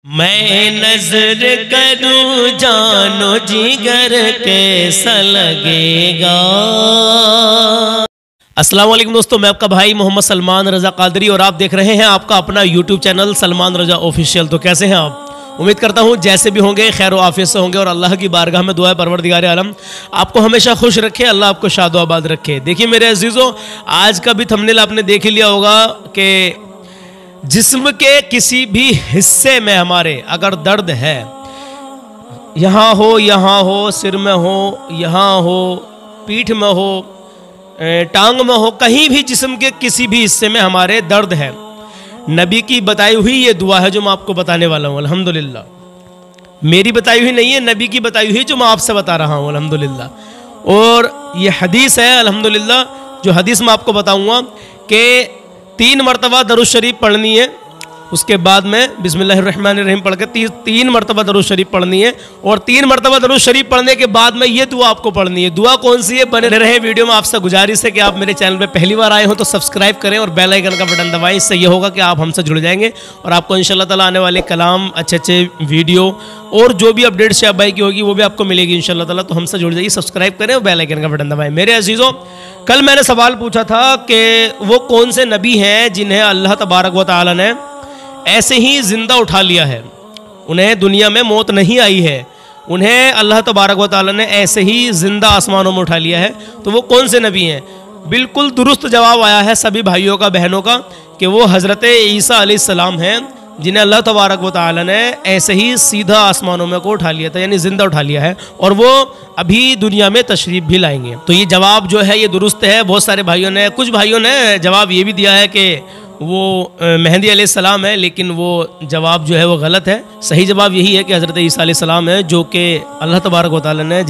मैं नजर करूं जानो जिगर कैसा लगेगा। अस्सलाम वालेकुम दोस्तों, मैं आपका भाई मोहम्मद सलमान रजा कादरी और आप देख रहे हैं आपका अपना YouTube channel Salman Raza official. तो कैसे हैं आप? उम्मीद करता हूं जैसे भी होंगे खैर आफियत से होंगे और अल्लाह की बारगाह में दुआ है परवरदिगार आलम आपको हमेशा खुश रखे, अल्लाह आपको शादो आबाद रखे। देखिए मेरे अजीज़ों, आज का भी थंबनेल आपने देख ही लिया होगा कि जिस्म के किसी भी हिस्से में हमारे अगर दर्द है, यहाँ हो, सिर में हो, यहाँ हो, पीठ में हो, टांग में हो, कहीं भी जिस्म के किसी भी हिस्से में हमारे दर्द है, नबी की बताई हुई ये दुआ है जो मैं आपको बताने वाला हूँ। अल्हम्दुलिल्लाह मेरी बताई हुई नहीं है, नबी की बताई हुई जो मैं आपसे बता रहा हूँ अल्हम्दुलिल्लाह। और ये हदीस है अल्हम्दुलिल्लाह, जो हदीस मैं आपको बताऊँगा कि 3 मरतबा दरूद शरीफ पढ़नी है, उसके बाद में बिस्मिल्लाहिर्रहमानिर्रहीम पढ़ के 3 मरतबा दरूद शरीफ पढ़नी है और 3 मरतबा दरूद शरीफ पढ़ने के बाद में ये दुआ आपको पढ़नी है। दुआ कौन सी है? बने रहे वीडियो में। आपसे गुजारिश है कि आप मेरे चैनल पे पहली बार आए हो तो सब्सक्राइब करें और बेल आइकन का बटन दबाएं। इससे ये होगा कि आप हमसे जुड़ जाएंगे और आपको इंशाल्लाह ताला आने वाले कलाम, अच्छे वीडियो और जो भी अपडेट शहब भाई की होगी वो भी आपको मिलेगी इंशाल्लाह ताला। तो हमसे जुड़ जाइए, सब्सक्राइब करें और बेल आइकन का बटन दबाएं। मेरे अजीज़ों, कल मैंने सवाल पूछा था कि वो कौन से नबी हैं जिन्हें अल्लाह तबारक व तआला ने ऐसे ही जिंदा उठा लिया है, उन्हें दुनिया में मौत नहीं आई है, उन्हें अल्लाह तबारक व तआला ने ऐसे ही जिंदा आसमानों में उठा लिया है। तो वो कौन से नबी हैं? बिल्कुल दुरुस्त जवाब आया है सभी भाइयों का, बहनों का, कि वो हज़रत ईसा अलैहिस्सलाम हैं जिन्हें अल्लाह तबारक व तआला ने ऐसे ही सीधा आसमानों में को उठा लिया था, यानी जिंदा उठा लिया है और वो अभी दुनिया में तशरीफ भी लाएंगे। तो ये जवाब जो है ये दुरुस्त है। बहुत सारे भाइयों ने, कुछ भाइयों ने जवाब ये भी दिया है कि वो मेहदी अलैहिस्सलाम है, लेकिन वो जवाब जो है वो गलत है। सही जवाब यही है कि हज़रत ईसा अलैहिस्सलाम है जो कि अल्लाह तबारक व तआला ने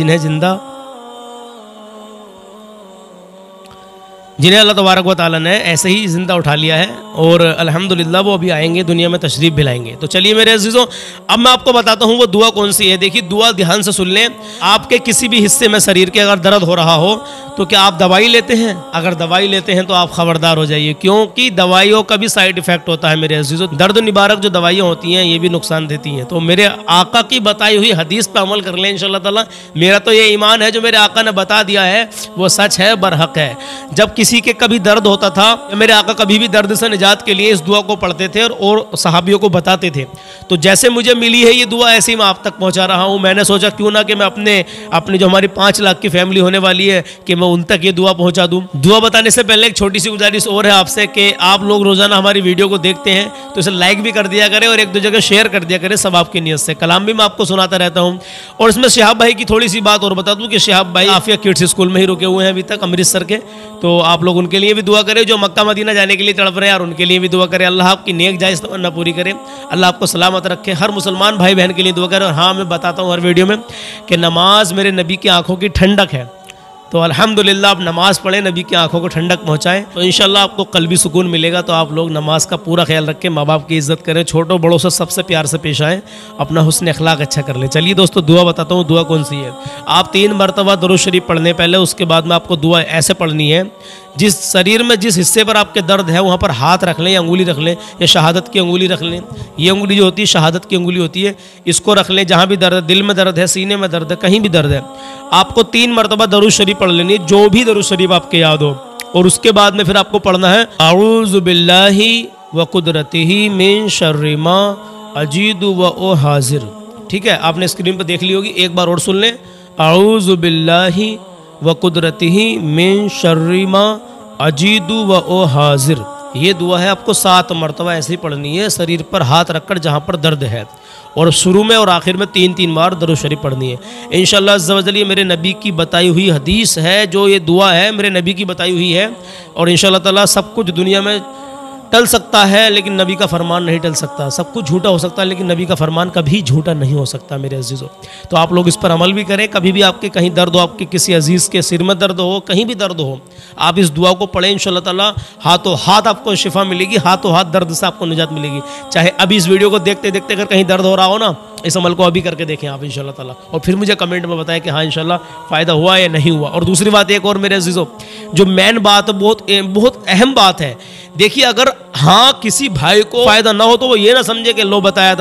जिन्हें अल्लाह तबारक व तआला ने ऐसे ही ज़िंदा उठा लिया है और अल्हम्दुलिल्लाह वो अभी आएंगे, दुनिया में तशरीफ़ भी लाएंगे। तो चलिए मेरे अजीज़ों, अब मैं आपको बताता हूँ वो दुआ कौन सी है। देखिए दुआ ध्यान से सुन लें। आपके किसी भी हिस्से में शरीर के अगर दर्द हो रहा हो तो क्या आप दवाई लेते हैं? अगर दवाई लेते हैं तो आप खबरदार हो जाइए, क्योंकि दवाइयों का भी साइड इफ़ेक्ट होता है मेरे अजीज़ों। दर्द निवारक जो दवाइयाँ होती हैं ये भी नुकसान देती हैं। तो मेरे आका की बताई हुई हदीस पर अमल कर लें इंशाअल्लाह ताला। मेरा तो ये ईमान है जो मेरे आका ने बता दिया है वो सच है, बरहक है। जब किसी के कभी दर्द होता था, मेरे आका कभी भी दर्द से निजात के लिए इस दुआ को पढ़ते थे और सहाबियों को बताते थे। तो जैसे मुझे मिली है ये दुआ ऐसे ही मैं आप तक पहुंचा रहा हूं। मैंने सोचा क्यों ना कि मैं अपनी जो हमारी 5 लाख की फैमिली होने वाली है कि मैं उन तक ये दुआ पहुंचा दूं। दुआ बताने से पहले एक छोटी सी गुजारिश और है आपसे कि आप लोग रोजाना हमारी वीडियो को देखते हैं तो इसे लाइक भी कर दिया करें और एक दो जगह शेयर कर दिया करें, सब आपकी नीयत से। कलाम भी मैं आपको सुनाता रहता हूँ। और इसमें शहाब भाई की थोड़ी सी बात और बता दूं कि शहाब भाई आफिया किड्स स्कूल में ही रुके हुए हैं अभी तक, अमृतसर के। तो आप लोग उनके लिए भी दुआ करें जो मक्का मदीना जाने के लिए तड़प रहे हैं, और उनके लिए भी दुआ करें। अल्लाह आपकी नेक जायज़ तमन्ना पूरी करे, अल्लाह आपको सलामत रखे। हर मुसलमान भाई बहन के लिए दुआ करें। और हाँ, मैं बताता हूँ हर वीडियो में कि नमाज मेरे नबी की आंखों की ठंडक है। तो अल्हम्दुलिल्लाह आप नमाज पढ़ें, नबी की आंखों को ठंडक पहुँचाएं, तो इंशाल्लाह आपको कल्बी सुकून मिलेगा। तो आप लोग नमाज का पूरा ख्याल रखें, माँ बाप की इज़्ज़त करें, छोटों बड़ों से सबसे प्यार से पेश आएँ, अपना हुस्न अखलाक अच्छा कर लें। चलिए दोस्तों दुआ बताता हूँ, दुआ कौन सी है। आप 3 मरतबा दरूद शरीफ पढ़ने पहले, उसके बाद में आपको दुआ ऐसे पढ़नी है। जिस शरीर में जिस हिस्से पर आपके दर्द है वहाँ पर हाथ रख लें या अंगुली रख लें या शहादत की अंगुली रख लें। ये अंगुली जो होती है शहादत की अंगुली होती है, इसको रख लें। जहाँ भी दर्द है, दिल में दर्द है, सीने में दर्द है, कहीं भी दर्द है, आपको 3 मरतबा दरूद शरीफ पढ़ लेनी है, जो भी दरूद शरीफ आपके याद हो। और उसके बाद में फिर आपको पढ़ना है अऊज़ु बिल्लाहि व कुदरतिही मिन शर्रि मा अजीदु व ओ हाजिर। ठीक है, आपने स्क्रीन पर देख ली होगी, एक बार और सुन लें। अऊज़ु बिल्लाहि व कुदरतिही मिन शर्रि मा अजीदु व ओ हाजिर। ये दुआ है, आपको 7 मरतबा ऐसे ही पढ़नी है, शरीर पर हाथ रखकर जहाँ पर दर्द है, और शुरू में और आखिर में 3-3 बार दरूद शरीफ पढ़नी है इंशाअल्लाह अज़्ज़ा वजल। ये मेरे नबी की बताई हुई हदीस है, जो ये दुआ है मेरे नबी की बताई हुई है। और इंशाअल्लाह ताला सब कुछ दुनिया में टल सकता है लेकिन नबी का फरमान नहीं टल सकता। सब कुछ झूठा हो सकता है लेकिन नबी का फरमान कभी झूठा नहीं हो सकता मेरे अजीज़ों। तो आप लोग इस पर अमल भी करें। कभी भी आपके कहीं दर्द हो, आपके किसी अजीज़ के सिर में दर्द हो, कहीं भी दर्द हो, आप इस दुआ को पढ़ें, इंशाअल्लाह ताला हाथों हाथ आपको शिफा मिलेगी, हाथों हाथ दर्द से आपको निजात मिलेगी। चाहे अभी इस वीडियो को देखते देखते अगर कहीं दर्द हो रहा हो ना, इस अमल को अभी करके देखें आप इंशाअल्लाह ताला, और फिर मुझे कमेंट में बताएं कि हाँ इंशाअल्लाह फ़ायदा हुआ या नहीं हुआ। और दूसरी बात एक और मेरे अजीज़ों, जो मेन बात बहुत अहम बात है। देखिए अगर हाँ किसी भाई को फ़ायदा ना हो तो वो ये ना समझे कि लो बताया था,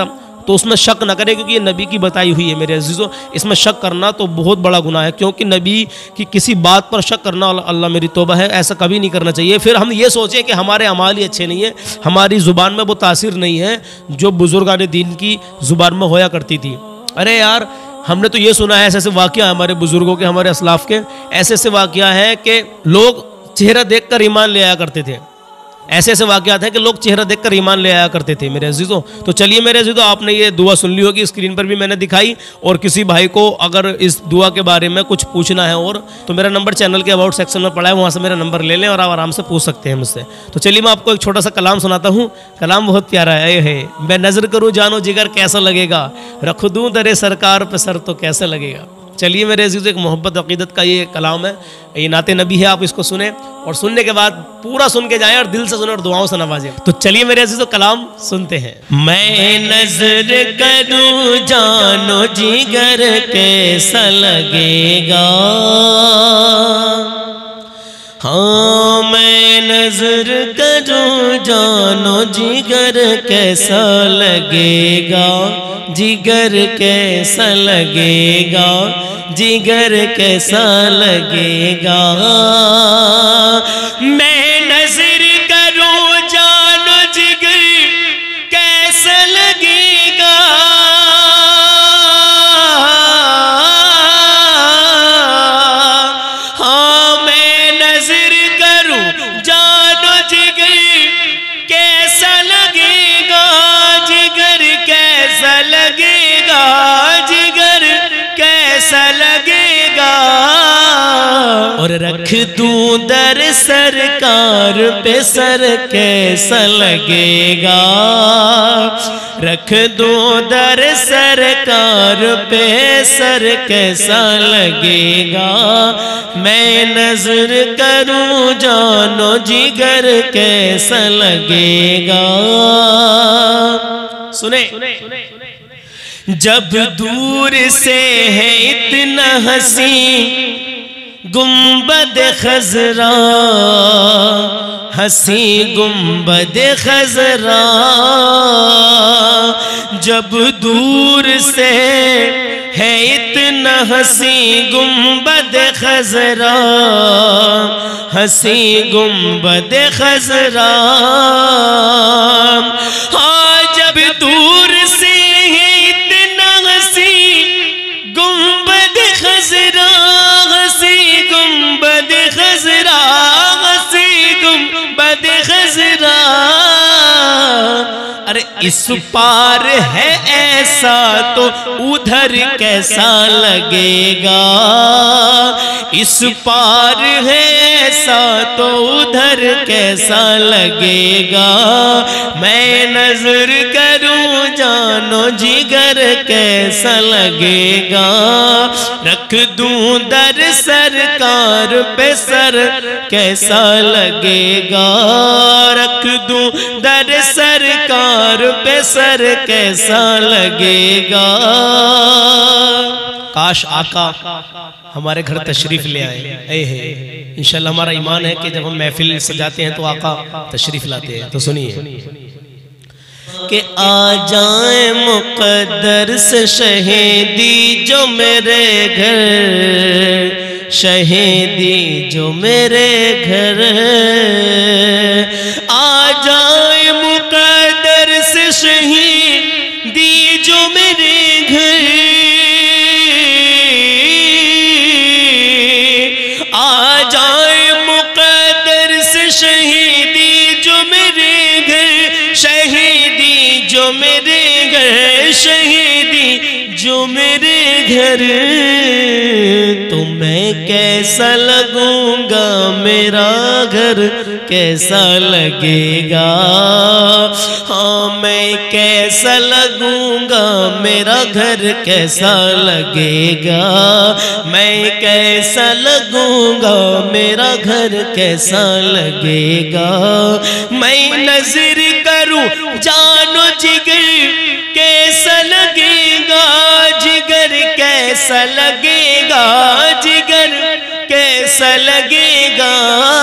तो उसमें शक ना करें, क्योंकि ये नबी की बताई हुई है मेरे अजीज़ों। इसमें शक करना तो बहुत बड़ा गुनाह है, क्योंकि नबी की किसी बात पर शक करना, अल्लाह मेरी तौबा है, ऐसा कभी नहीं करना चाहिए। फिर हम ये सोचें कि हमारे अमाल ही अच्छे नहीं है, हमारी ज़ुबान में वो तासीर नहीं है जो बुजुर्गान दीन की ज़ुबान में होया करती थी। अरे यार, हमने तो ये सुना है, ऐसे ऐसे वाक़या हमारे बुजुर्गों के, हमारे असलाफ के, ऐसे ऐसे वाक़या है कि लोग चेहरा देख कर ईमान ले आया करते थे। ऐसे ऐसे वाक़यात हैं कि लोग चेहरा देखकर ईमान ले आया करते थे मेरे अजीज़ों। तो चलिए मेरे अजीज़ों, आपने ये दुआ सुन ली होगी, स्क्रीन पर भी मैंने दिखाई, और किसी भाई को अगर इस दुआ के बारे में कुछ पूछना है और, तो मेरा नंबर चैनल के अबाउट सेक्शन में पड़ा है, वहाँ से मेरा नंबर ले लें और आप आराम से पूछ सकते हैं मुझसे। तो चलिए मैं आपको एक छोटा सा कलाम सुनाता हूँ। कलाम बहुत प्यारा है। मैं नज़र करूँ जानो जिगर कैसा लगेगा, रख दूँ दरे सरकार पे सर तो कैसा लगेगा। चलिए मेरे अजीज़, एक मोहब्बत अकीदत का ये कलाम है, ये नाते नबी है, आप इसको सुने और सुनने के बाद पूरा सुन के जाएं और दिल से सुने और दुआओं से नवाजें। तो चलिए मेरे अजीज़ों, कलाम सुनते हैं। मैं नजर करूं जानो जिगर कैसा लगेगा, हाँ मैं नजर करूं जानो जिगर कैसा लगेगा, जिगर कैसा लगेगा, जिगर कैसा लगेगा। मैं नजर करूं जानो जिगर कैसा लगेगा, हाँ मैं नजर करूं जानो जिगर कैसा लगेगा, जिगर कैसा लगेगा, जिगर कैसा लगेगा। और रख दूं दर सरकार पे सर कैसा लगेगा, रख दूं दर सरकार पे सर कैसा लगेगा। मैं नजर करूं जानो जिगर कैसा लगेगा। सुने, जब दूर से है इतना हंसी गुंबद खजरा, हंसी गुंबद खजरा, जब दूर से है इतना हंसी गुंबद खजरा, हंसी गुंबद खजरा, हाँ जब दूर से है इतना हंसी गुंबद खजरा, हंसी गुंबद खजरा, हंसी गुंबद खजरा। अरे इस पार है ऐसा तो उधर कैसा लगेगा, इस पार है ऐसा तो उधर कैसा लगेगा। मैं नजर करूं जानो जिगर कैसा लगेगा, रख दूं दर सरकार पे सर कैसा लगेगा, रख दूं दर सरकार पे सर कैसा लगेगा। काश आका हमारे घर तशरीफ ले आए है। इंशाल्लाह हमारा ईमान है कि जब हम महफिल सजाते हैं तो आका तशरीफ लाते हैं। तो सुनिए कि आ जाए मुक़द्दर से शहीदी जो मेरे घर, शहीदी जो मेरे घर, आ जाए मुक़द्दर से शहीदी जो मेरे घर, आ जाए मुक़द्दर से शहीदी जो मेरे घर, शहीदी जो मेरे घर, शहीदी जो मेरे घर, तो मैं कैसा लगूंगा, मेरा घर कैसा लगेगा, हाँ मैं कैसा लगूंगा, मेरा घर कैसा लगेगा, मैं कैसा लगूंगा, मेरा घर कैसा लगेगा। मैं नजर करूं जानो जिगर कैसा लगेगा, जिगर कैसा लगेगा, जिगर कैसा कैसा लगेगा,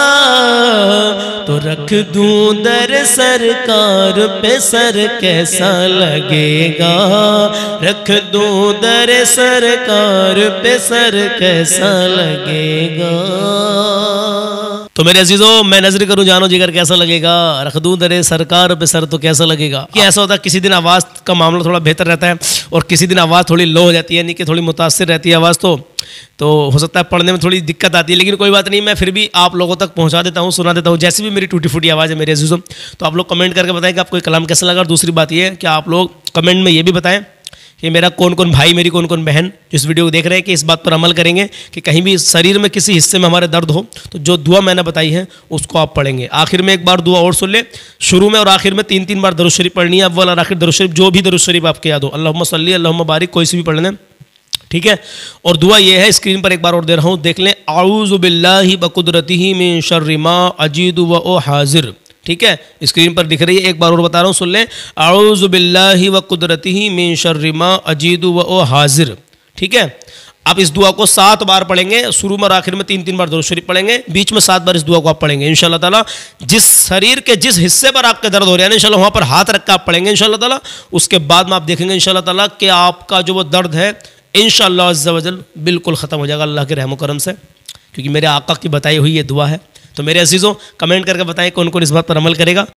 तो रख दूं दर सरकार पे सर कैसा लगेगा, रख दूं दर सरकार पे सर कैसा लगेगा। तो मेरे अजीजों, मैं नजर करूं जानो जिगर कैसा लगेगा, रख दूं दरे सरकार पे सर तो कैसा लगेगा। कि ऐसा होता है किसी दिन आवाज़ का मामला थोड़ा बेहतर रहता है और किसी दिन आवाज़ थोड़ी लो हो जाती है, यानी कि थोड़ी मुतासिर रहती है आवाज़, तो हो सकता है पढ़ने में थोड़ी दिक्कत आती है, लेकिन कोई बात नहीं, मैं फिर भी आप लोगों तक पहुंचा देता हूं, सुना देता हूं, जैसी भी मेरी टूटी फूटी आवाज़ है मेरे अजीजों। तो आप लोग कमेंट करके बताएं कि आपको कलाम कैसा लगा। और दूसरी बात ये है कि आप लोग कमेंट में ये भी बताएं कि मेरा कौन कौन भाई, मेरी कौन कौन बहन जिस वीडियो को देख रहे हैं कि इस बात पर अमल करेंगे कि कहीं भी शरीर में किसी हिस्से में हमारे दर्द हो तो जो दुआ मैंने बताई है उसको आप पढ़ेंगे। आखिर में एक बार दुआ और सुन ले, शुरू में और आखिर में 3-3 बार दरूद शरीफ पढ़नी है। अव्वल और आखिर दरूद शरीफ, जो भी दरूद शरीफ आपके याद हो, अल्लाहुम्मा सल्ली अल्लाहुम्मा बारिक, कोई सी भी पढ़ लें, ठीक है। और दुआ ये है, स्क्रीन पर एक बार और दे रहा हूँ, देख लें, आऊज़ु बिल्लाहि बकुदरतिही मिन शर्रि मा अजीदु व ओ हाजिर, ठीक है, स्क्रीन पर दिख रही है, एक बार और बता रहा हूँ, सुन लें, आऊज़ु बिल्लाहि व कुदरतिही मिन शर्रि मा अजीदु व ओ हाजिर, ठीक है। आप इस दुआ को 7 बार पढ़ेंगे, शुरू में और आखिर में 3-3 बार दरूद शरीफ पढ़ेंगे, बीच में 7 बार इस दुआ को आप पढ़ेंगे इंशाअल्लाह ताला। जिस शरीर के जिस हिस्से पर आपके दर्द हो रहा है इंशाअल्लाह वहाँ पर हाथ रख कर आप पढ़ेंगे इंशाअल्लाह ताला। उसके बाद में आप देखेंगे इंशाअल्लाह ताला कि आपका जो वो दर्द है इंशाअल्लाह अज़्ज़ा वजल बिल्कुल ख़त्म हो जाएगा अल्लाह के रहम करम से, क्योंकि मेरे आका की बताई हुई ये दुआ है। तो मेरे अजीज़ों, कमेंट करके बताएं कौन कौन इस बात पर अमल करेगा।